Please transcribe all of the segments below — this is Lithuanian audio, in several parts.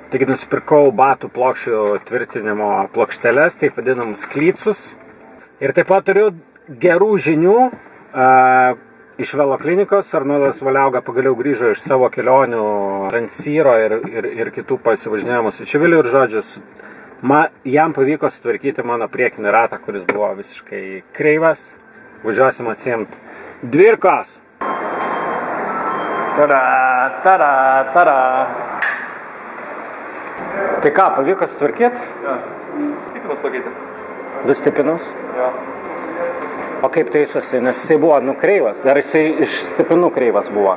Taigi nusipirkau batų plokščių tvirtinimo plokšteles, taip vadinamus klycus. Ir taip pat turiu gerų žinių iš Velo klinikos. Arnoldas Valiauga pagaliau grįžo iš savo kelionių Transyro ir kitų pasivažinėjimų su Čiviliu ir žodžius. Jam pavyko sutvarkyti mano priekinį ratą, kuris buvo visiškai kreivas. Važiuosim atsiimti dvirkos. Tada, tada, tada. Tai ką, pavyko sutvarkyti? Jo. Stipinus pakeitė. 2 stipinus? Jo. O kaip taisosi, nes jisai buvo kreivas? Ar jisai iš stipinų kreivas buvo?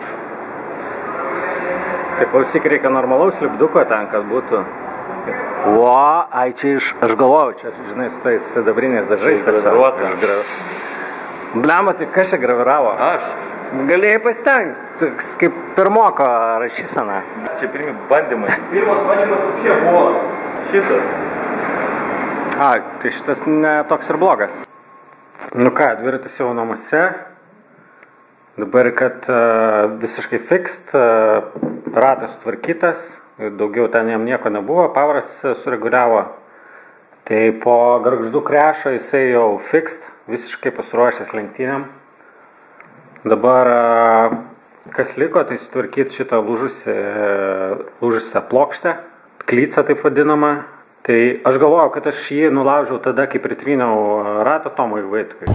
Tai klausyk, reikia normalaus lipduko ten, kad būtų. O, ai čia aš galvojau, čia, žinai, su tais sidabriniais dažais. Bliamba, tai kas čia graviravo? Aš. Galėjai pasitengti, kaip pirmoko rašysena. Čia pirmi bandymai. Pirmas bandymas kokie buvo. Šitas. Tai šitas ne toks ir blogas. Nu ką, dviratis jau namuose. Dabar, kad visiškai fixed, ratas sutvarkytas, daugiau ten jam nieko nebuvo, pavaras sureguliavo. Tai po gargždų krešo jisai jau fixed, visiškai pasiruošęs lenktynėm. Dabar, kas liko, tai sutvarkyti šitą lūžusią plokštę, klycą taip vadinamą. Tai aš galvojau, kad aš jį nulaužiau tada, kai pritryniau ratą Tomui Vaitkui.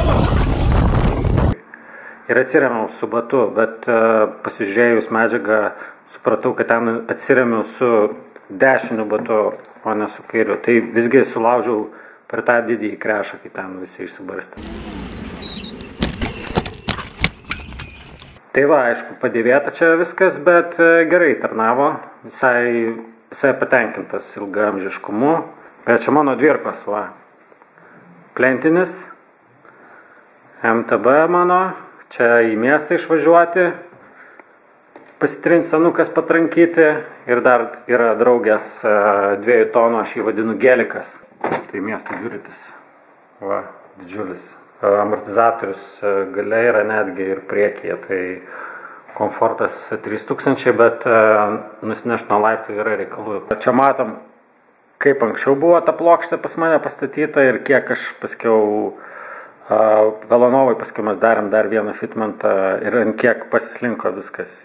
Ir atsiremiau su batu, bet pasižiūrėjus medžiagą supratau, kad ten atsiremiau su dešiniu batu, o ne su kairiu. Tai visgi sulaužiau per tą didįjį krešą, kai ten visi išsibarstė. Tai va, aišku, padėvėta čia viskas, bet gerai tarnavo, visai patenkintas ilgaamžiškumu. Bet čia mano dvirkos, va, plentinis, MTB mano, čia į miestą išvažiuoti, pasitrinti senukas patrankyti ir dar yra draugės 2 tonų, aš jį vadinu gelikas. Tai miesto dviratis, va, didžiulis. Amortizatorius gale yra netgi ir priekyje, tai komfortas 3000, bet nusinešti nuo laiptų yra reikalų. Čia matom, kaip anksčiau buvo ta plokštė pas mane pastatyta ir kiek aš paskiau Velonovai paskiau mes darėm dar vieną fitmentą ir ant kiek pasislinko viskas.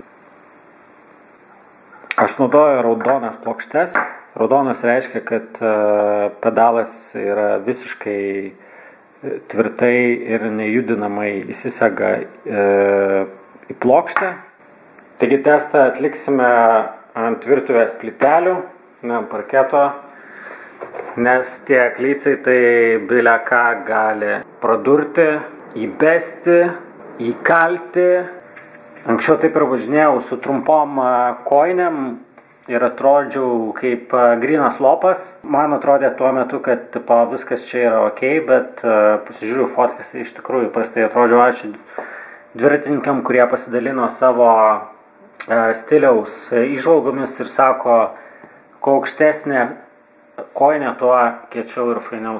Aš naudoju raudonas plokštes. Raudonas reiškia, kad pedalas yra visiškai tvirtai ir nejudinamai įsisega į plokštę. Taigi testą atliksime ant virtuvės plytelių, ne ant parketo, nes tie klycai tai bile ką gali pradurti, įbesti, įkalti. Anksčiau taip ir važinėjau su trumpom kojinėm ir atrodžiau kaip grynas lopas. Man atrodė tuo metu, kad viskas čia yra ok, bet pasižiūriu fotkas, iš tikrųjų prastai atrodžiau. Ačiū dviratininkam, kurie pasidalino savo stiliaus įžvalgomis ir sako, kuo aukštesnė kojinė, tuo kiečiau ir fainiau.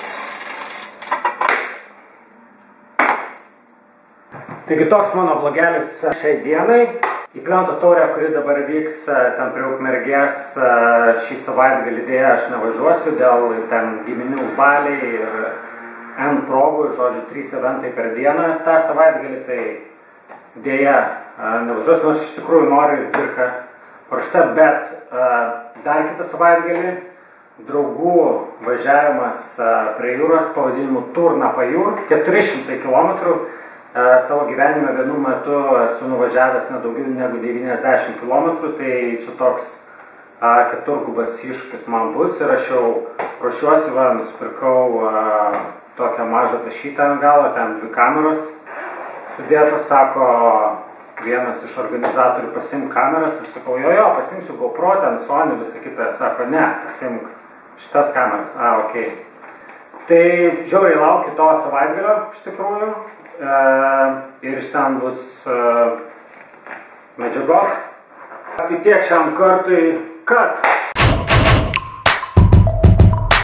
Taigi toks mano vlogelis šiai dienai. Į Plento taurę, kuri dabar vyks ten prie Ukmergės, šį savaitgalį dėja aš nevažiuosiu dėl ten giminių baliai ir N progų, žodžiu, 3 eventai per dieną tą savaitgalį, tai dėja nevažiuosiu, nors iš tikrųjų noriu dvirką paraštę, bet dar kitą savaitgalį draugų važiavimas prie jūros pavadinimu Turna Pajūr, 400 km. Savo gyvenime vienu metu esu nuvažiavęs nedaugiau negu 90 km, tai čia toks keturgubas iššūkis man bus ir aš jau ruošiuosi, nusipirkau tokią mažą tašytę ant galo, ten 2 kameros sudėtos, sako vienas iš organizatorių, pasimk kameras, aš sakau, jo, pasimsiu GoPro, ten Sony, visą kitą, sako, ne, pasimk šitas kameras, ok. Tai žiauriai laukiu to savaitgalio, iš tikrųjų. Ir iš ten bus medžiagos. Tai tiek šiam kartui, kad